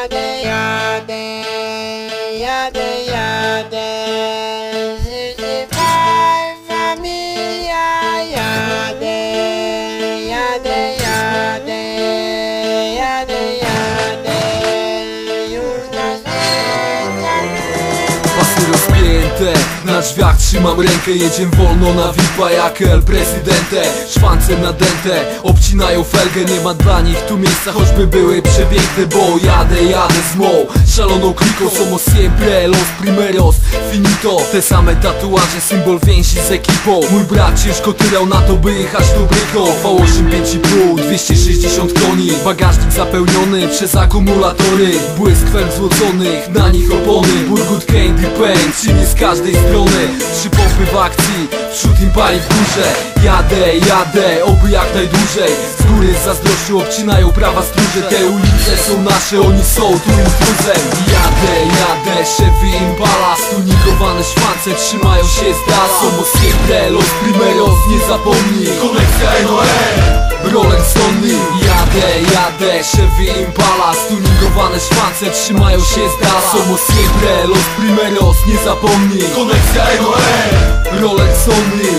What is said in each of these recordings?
Na drzwiach trzymam rękę, jedziemy wolno na VIP-a jak El Presidente. Szwancem nadęte, obcinają felgę, nie ma dla nich tu miejsca, choćby były przepiękne. Bo jadę z mą szaloną kliką. Somos siempre los primeros, finito. Te same tatuaże, symbol więzi z ekipą. Mój brat ciężko tyrał na to, by jechać do Bryko. V8 5,5, 260 koni. Bagażnik zapełniony przez akumulatory. Błysk fel złoconych, na nich opony. Burgut Candy Paint, silnie z każdej strony. 3 pompy w akcji, wśród Impali w górze. Jadę, oby jak najdłużej. Z góry z zazdrością obcinają prawa stróże. Te ulice są nasze, oni są tu intruzem. Jadę, Chevy Impala. Stunikowane szwance trzymają się z dala. Somos siempre los primeros, nie zapomnij. Koneksja Roller Sony. Jadę, Chevy Impala. Stunikowane szwance trzymają się z dala. Somos siempre los primeros, nie zapomnij. Koneksja Roller Sony.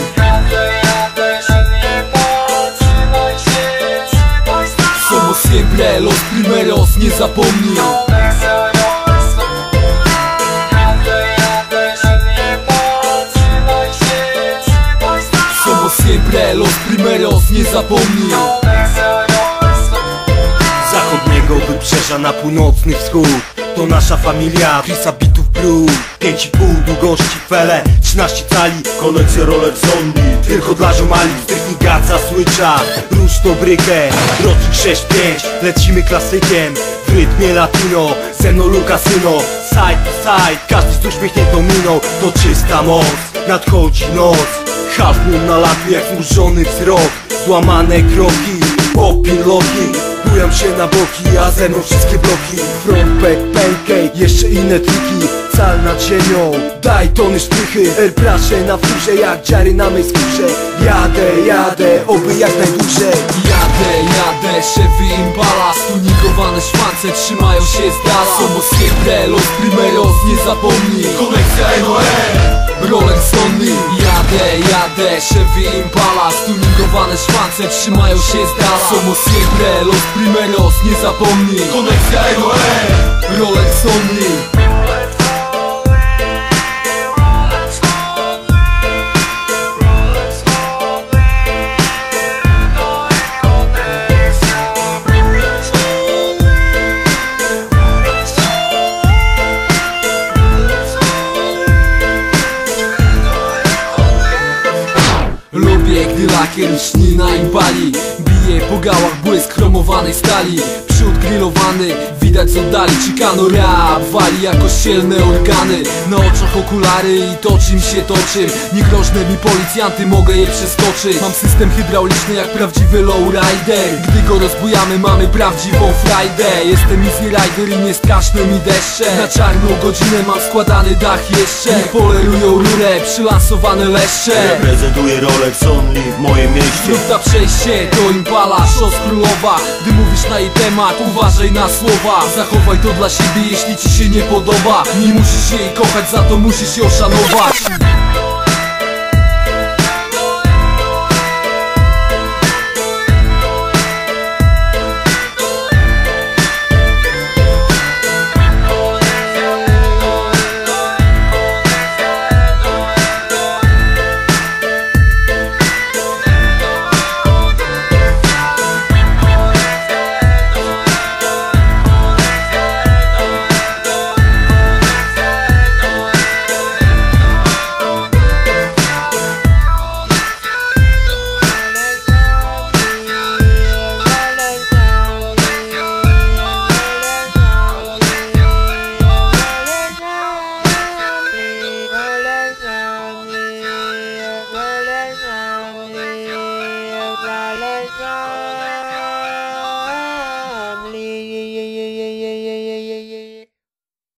Somos siempre los primeros, nie zapomnij. Somos siempre los primeros, nie zapomnij. Zachodniego wybrzeża na północny wschód to nasza familia, Krisa bitów brud. 5,5 długości fele, 13 cali. Koneksja roller zombie, tylko dla ziomali. Technika słycza, róż to brykę. Rocznik 6-5, lecimy klasykiem. W rytmie latino, ze mną Lukasyno. Side to side, każdy z uśmiechniętą miną. To czysta moc, nadchodzi noc. Half moon na lampie jak zmurzony wzrok. Złamane kroki, popin loki. Bujam się na boki, a ze mną wszystkie bloki. Front back, pancake, jeszcze inne triki. Cal nad ziemią, daj tony szprychy. Praszę na furze jak dziary na mej skórze. Jadę, oby jak najdłużej. Jadę, Chevy Impala. Stunikowane szwance trzymają się z dala. Somos siempre los primeros, nie zapomnij. Koneksja Roller Sony. Jadę, Chevy Impala. Stunikowane szwance trzymają się z dala. Somos siempre los primeros, nie zapomnij. Koneksja Roller Sony. Lubię, gdy lakier lśni na Impali. Bije po gałach błysk chromowanej stali. Przód grillowany, widać z oddali. Chicano rap wali jak kościelne organy. Na oczach okulary i toczym się toczym. Niegroźne mi policjanty, mogę je przeskoczyć. Mam system hydrauliczny jak prawdziwy lowrider. Gdy go rozbujamy, mamy prawdziwą frajdę. Jestem easy rider i nie skaczną mi deszcze. Na czarną godzinę mam składany dach jeszcze. Nie polerują rurę, przylansowane leszcze. Reprezentuję Rolex Only w moim mieście. Zrób ta przejście, to Impala, szos królowa. Gdy mówisz na jej temat, uważaj na słowa. Zachowaj to dla siebie, jeśli ci się nie podoba. Nie musisz jej kochać, za to musisz ją szanować.